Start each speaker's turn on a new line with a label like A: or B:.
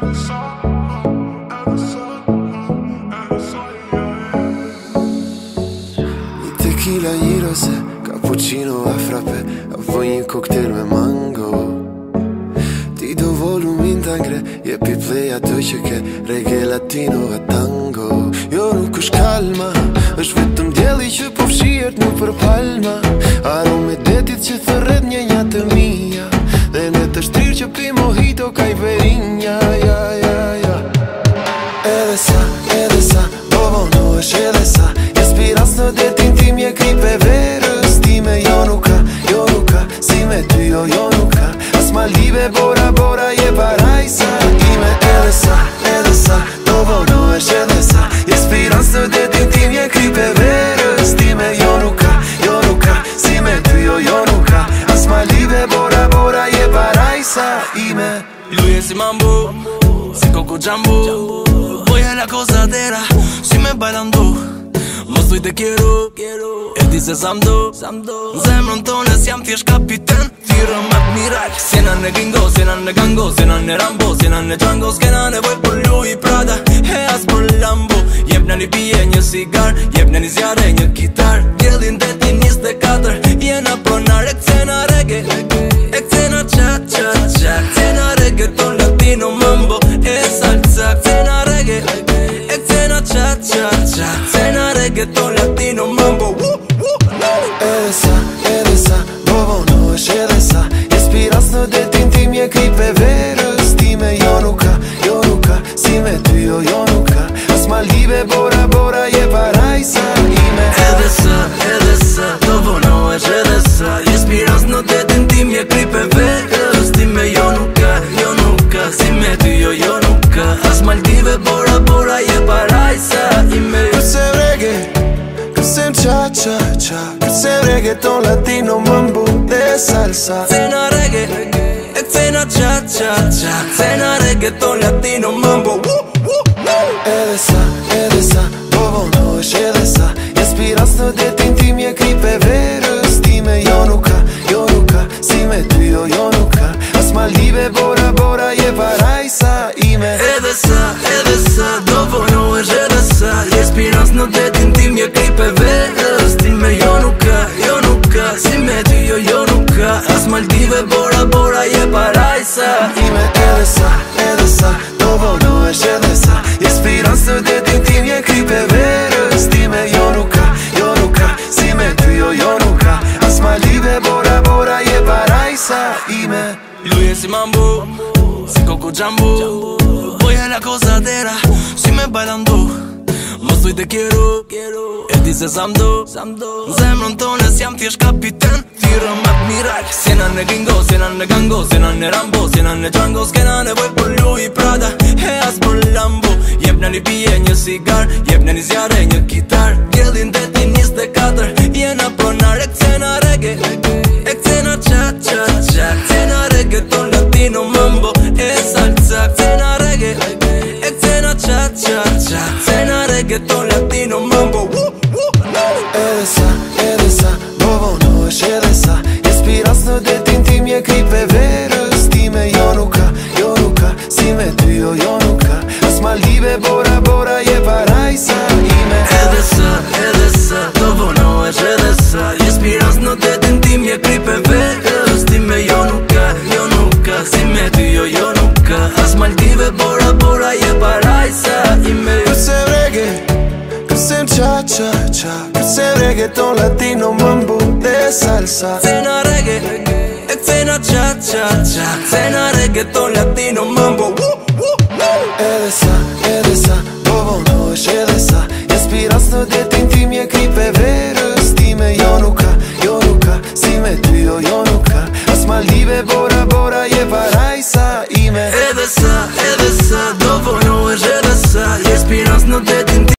A: Tequila, një rose, cappuccino a frappe, avoj një koktel me mango. Ti do volumin t'angre, jepi play ato që ke, reggae latino e tango. Jo nuk është kalma, është vetëm djeli që po fshihet në për palma. Arome detit që thërret një të mija, dhe në të shtrirë që pi mojito caipirinha, ja, ja, ja. Edhe sa, bovono është edhe sa, inspiras në detin tim je kripe verës time. Jo nuk ka, si me ty jo nuk ka, as ma libe bora je parajsa ime. Edhe sa, bovono është edhe sa, inspiras në detin tim je kripe verës time. Jo nuk ka, si me ty jo nuk ka, as ma libe bora je parajsa ime.
B: Lui es si mambo, si Coco Jumbo, voy a la cosadera, si me bailando. Mos duj te quiero, e di se samdo, zemrën tonë s'jam thjesht kapiten, thirë më admiral. S'jena në gringo, s'jena në gango, s'jena në Rambo, s'jena në Django, s'kena nevoj për Louis Prada, e as për Lambo. Jep në një pije, një sigar, jep në një zjarre, një kitar, djelin deti 24, jena pronar e këcena reggae, e këcena cha, këcena reggaeton latino mambo, e salsa, këcena reggae, e këcena cha, këcena reggaeton latino mambo.
A: Edhe sa, bovono është edhe sa, inspiras në detin tim je kripe verës time. Jo nuk ka, si me ty jo nuk ka, as ma libe bora je parajsa ime.
B: Edhe sa, bovono është edhe sa, inspiras në detin tim je kripe verës time. Jo nuk ka, si me ty jo nuk ka, as ma libe bora je parajsa ime.
A: Kësem reggae, kësem cha, kësem reggaeton latino mambo de salsa.
B: Cena reggae, e cena cha, cena reggaeton latino mambo.
A: Edhe sa, bovono është edhe sa, inspiras në detin tim je kripe verës time. Jo nuk ka, si me ty jo nuk ka, as ma libe bora je parajsa ime.
B: Edhe sa, bovono është edhe sa, inspiras në detin tim je kripe verës time. Jo nuk ka, si me ty jo nuk ka, as Maldive bora je parajsa
A: ime. Edhe sa, bovono është edhe sa, inspiras në detin tim je kripe verës time. Jo nuk ka, si me ty jo nuk ka, as ma libe bora je parajsa ime.
B: Lui es si mambo, si Coco Jumbo, voy a la cosadera, si me bailando. Mos duj te quiero, e di se samdo, zemrën tonë s'jam thjesht kapiten, thirë më admiral. S'jena në gringo, s'jena në gango, s'jena në Rambo, s'jena në Django, s'kena nevoj për Louis Prada, e as për Lambo. Jep në një pije, një sigar, jep në një zjarre, një kitar, djelin deti 24, jena pronar e këcena reggae, e këcena cha, këcena reggaeton latino mambo, e salsa, këcena reggae, e këcena cha, këcena reggaeton latino mambo.
A: Edhe sa, bovono është edhe sa, inspiras në detin tim je kripe verës time. Jo nuk ka, si me ty jo nuk ka, as ma libe bora je parajsa ime.
B: Edhe sa, bovono është edhe sa, inspiras në detin tim je kripe verës time. Jo nuk ka, si me ty jo nuk ka, as Maldive bora je parajsa ime.
A: Kësem reggae, kësem cha, kësem reggaeton latino mambo de salsa.
B: Cena reggae, e cena cha, cena reggaeton latino mambo.
A: Edhe sa, bovono është edhe sa, inspiras në detin tim je kripe verës time. Jo nuk ka, si me ty jo nuk ka, as ma libe bora je parajsa ime.
B: Edhe sa, bovono është edhe sa, inspiras në detin tim.